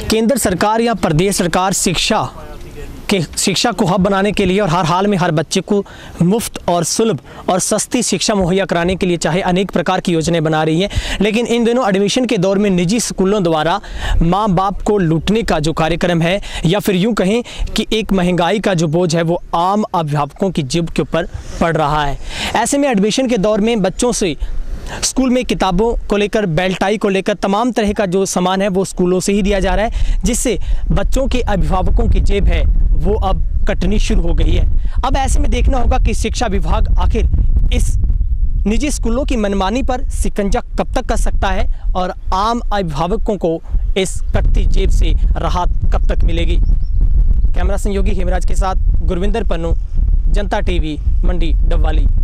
केंद्र सरकार या प्रदेश सरकार शिक्षा को हब बनाने के लिए और हर हाल में हर बच्चे को मुफ्त और सुलभ और सस्ती शिक्षा मुहैया कराने के लिए चाहे अनेक प्रकार की योजनाएं बना रही है, लेकिन इन दिनों एडमिशन के दौर में निजी स्कूलों द्वारा माँ बाप को लूटने का जो कार्यक्रम है, या फिर यूं कहें कि एक महंगाई का जो बोझ है वो आम अभिभावकों की जेब के ऊपर पड़ रहा है। ऐसे में एडमिशन के दौर में बच्चों से स्कूल में किताबों को लेकर, बेल्टाई को लेकर तमाम तरह का जो सामान है वो स्कूलों से ही दिया जा रहा है, जिससे बच्चों के अभिभावकों की जेब है वो अब कटनी शुरू हो गई है। अब ऐसे में देखना होगा कि शिक्षा विभाग आखिर इस निजी स्कूलों की मनमानी पर शिकंजा कब तक कर सकता है और आम अभिभावकों को इस कटती जेब से राहत कब तक मिलेगी। कैमरा सहयोगी हेमराज के साथ गुरविंदर पन्नू, जनता टीवी, मंडी डबवाली।